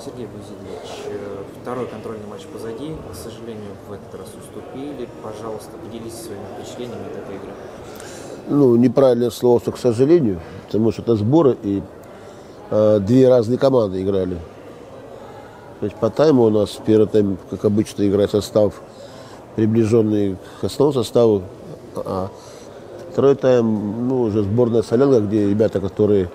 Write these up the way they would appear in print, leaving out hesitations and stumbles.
Сергей Бузилевич, второй контрольный матч позади. К сожалению, в этот раз уступили. Пожалуйста, поделитесь своими впечатлениями от этой игры. Ну, неправильное слово, что к сожалению, потому что это сборы, и две разные команды играли. То есть по тайму у нас первый тайм, как обычно, играет состав, приближенный к основному составу, а второй тайм, ну, уже сборная Солянка, где ребята, которые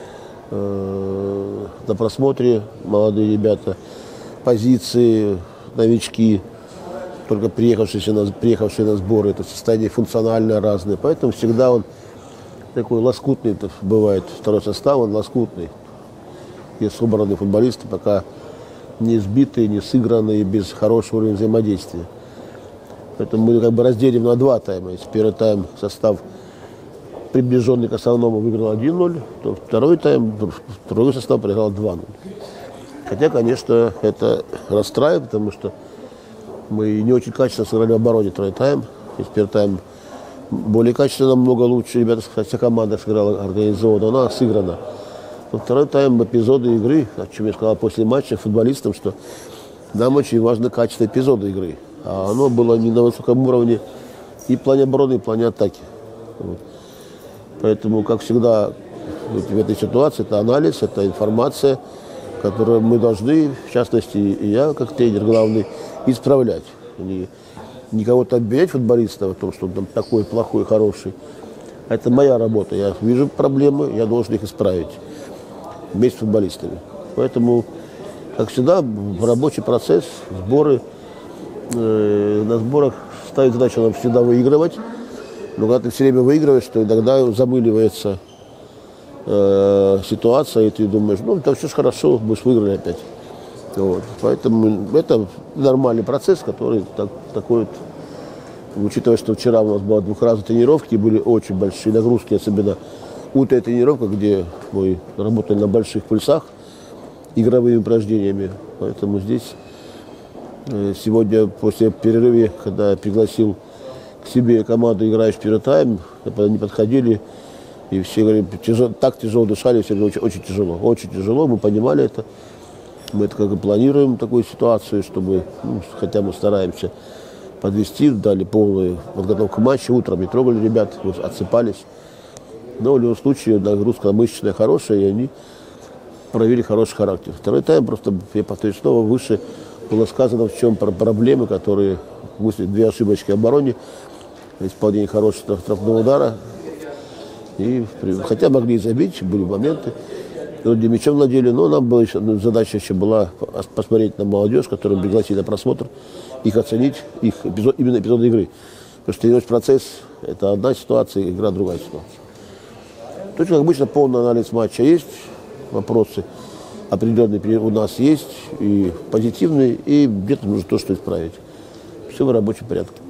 на просмотре, молодые ребята, позиции, новички, только приехавшие на сборы, это состояние функционально разное. Поэтому всегда он такой лоскутный бывает, второй состав, он лоскутный. Есть собранные футболисты, пока не сбитые, не сыгранные, без хорошего уровня взаимодействия. Поэтому мы как бы разделим на два тайма. Если первый тайм состав, приближенный к основному, выиграл 1-0, то второй тайм, другой состав проиграл 2-0. Хотя, конечно, это расстраивает, потому что мы не очень качественно сыграли в обороне второй тайм. Если первый тайм более качественно, намного лучше. Ребята, вся команда сыграла организованно, она сыграна. Но второй тайм эпизоды игры, о чем я сказал после матча футболистам, что нам очень важно качество эпизода игры. А оно было не на высоком уровне и в плане обороны, и в плане атаки. Вот. Поэтому, как всегда, в этой ситуации это анализ, это информация, которую мы должны, в частности, и я, как тренер главный, исправлять. Не кого-то обвинять футболиста в том, что он там такой плохой, хороший. Это моя работа. Я вижу проблемы, я должен их исправить вместе с футболистами. Поэтому, как всегда, рабочий процесс, сборы. На сборах ставит задачу нам всегда выигрывать. Но когда ты все время выигрываешь, то иногда замыливается ситуация, и ты думаешь, ну, там все хорошо, будешь выиграли опять. Вот. Поэтому это нормальный процесс, который такой вот, учитывая, что вчера у нас было двухразовые тренировки, были очень большие нагрузки, особенно утренняя тренировка, где мы работали на больших пульсах, игровыми упражнениями. Поэтому здесь сегодня после перерыва, когда я пригласил к себе команду, играющую первый тайм, они подходили, и все говорили, так тяжело дышали, все говорили, очень тяжело, очень тяжело, мы понимали это. Мы это как бы планируем такую ситуацию, чтобы, ну, хотя мы стараемся подвести, дали полную подготовку к матчу, утром не трогали ребят, отсыпались. Но в любом случае нагрузка мышечная хорошая, и они проявили хороший характер. Второй тайм, просто, я повторюсь снова, выше было сказано, в чем проблемы, которые высли две ошибочки в обороне, исполнение хорошего штрафного удара. И, хотя могли и забить, были моменты. Где мячом владели, но нам была еще, задача еще была посмотреть на молодежь, которую пригласили на просмотр, их оценить, их именно эпизоды игры. Потому что тренировочный процесс – это одна ситуация, игра – другая ситуация. Точно как обычно, полный анализ матча есть, вопросы определенные у нас есть, и позитивные, и где-то нужно то, что исправить. Все в рабочем порядке.